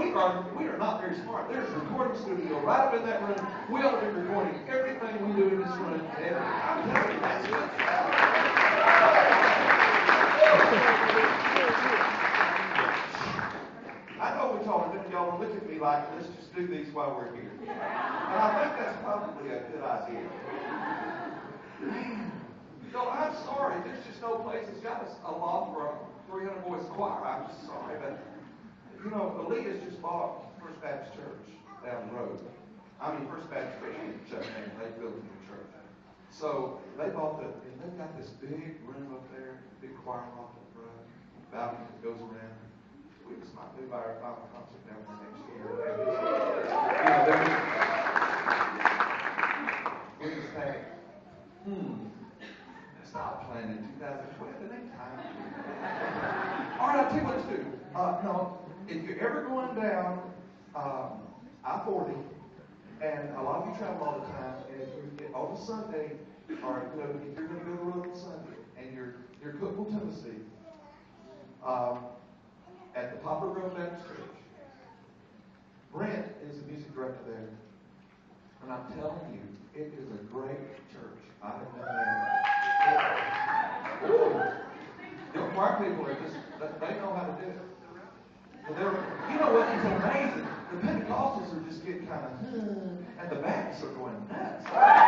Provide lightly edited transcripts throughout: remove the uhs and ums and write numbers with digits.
we are not very smart. There's a recording studio right up in that room. We ought to be recording everything we do in this room. I'm telling you, that's good stuff. I know we told them, y'all look at me like, let's just do these while we're here. And I think that's probably a good idea. Man, I'm sorry. There's just no place that's got a law for a 300 voice choir. I'm just sorry. But, Elias just bought First Baptist Church down the road. First Baptist Christian Church, and they built a new church. So they bought and they've got this big room up there, big choir loft up front, balcony that goes around. We just might do our final concert down there next year. We just had, stop planning in 2012. It ain't time. All right, I'll tell you what to do. If you're ever going down I-40, and a lot of you travel all the time, and if you on a Sunday, or if you're going to go to the road on Sunday, and you're Cookville, Tennessee, at the Poplar Grove Baptist Church. Brent is the music director there. And I'm telling you, it is a great church. I have been there. Young choir people are just, they know how to do it. You know what? It's amazing. The Pentecostals are just getting kind of, and the Baptists are going nuts.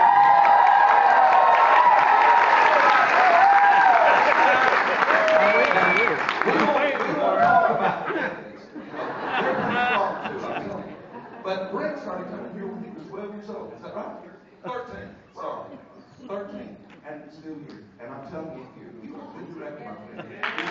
But Brent started coming here when he was 12 years old. Is that right? 13. Sorry. 13. And still here. And I'm telling you, you are good director, my friend.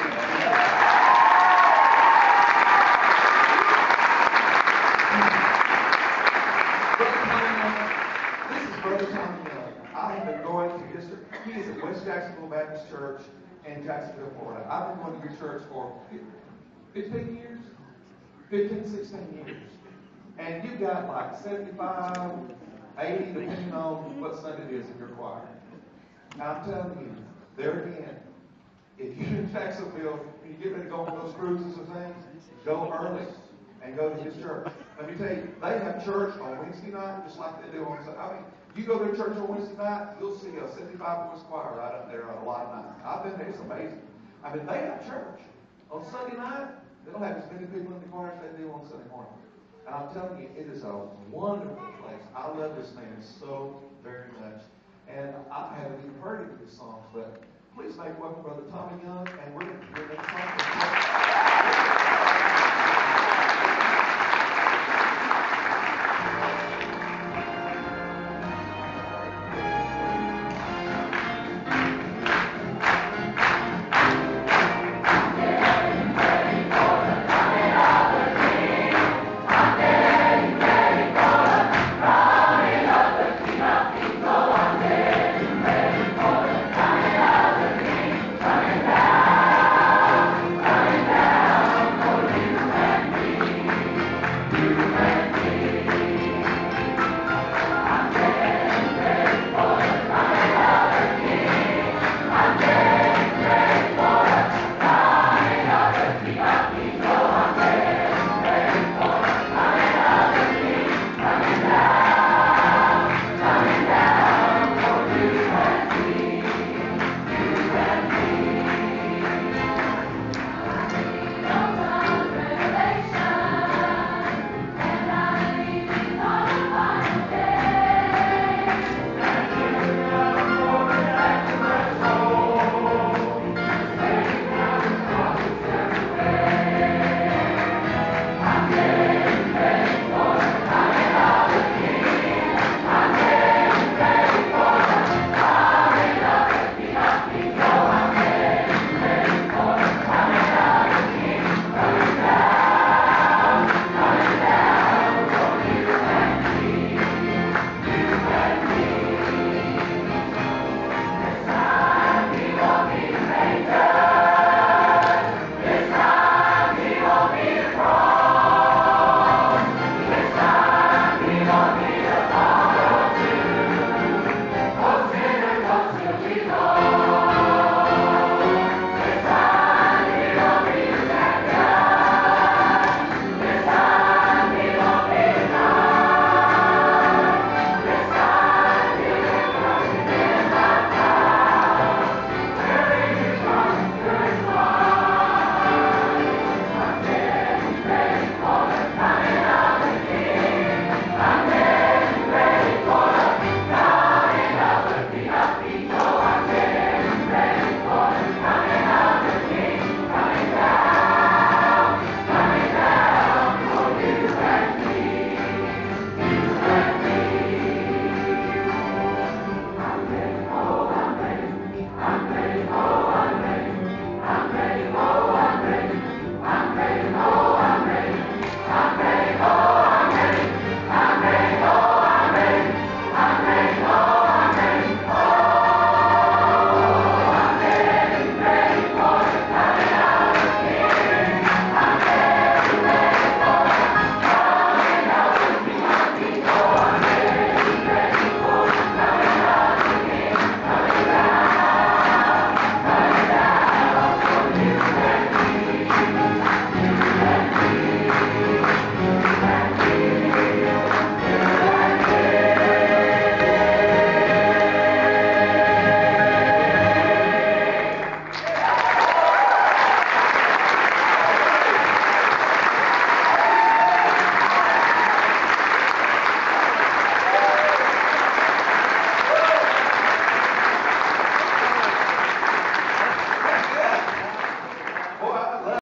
This is Brother Tommy Young. I have been going to his church. He is at West Jacksonville Baptist Church in Jacksonville, Florida. I've been going to your church for 15 years? 15, 16 years. And you've got like 75, 80, depending on what Sunday it is in your choir. Now I'm telling you, there again, if you're in Jacksonville and you get ready to go on those cruises and things, go early and go to his church. Let me tell you, they have church on Wednesday night just like they do on Sunday. You go to their church on Wednesday night, you'll see a 75-voice choir right up there on a lot of nights. I've been there, it's amazing. They have church. On Sunday night, they don't have as many people in the choir as they do on Sunday morning. And I'm telling you, it is a wonderful place. I love this man so very much. And I haven't even heard any of his songs, but please make welcome Brother Tommy Young, and we're going to hear that song.